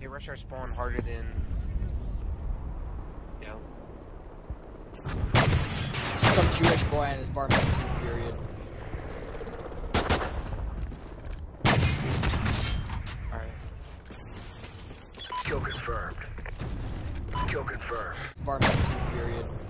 rush our spawn harder than, you know. Some Jewish boy on his bar mitzvah period. Alright. Kill confirmed. Kill confirmed. Bar mitzvah period.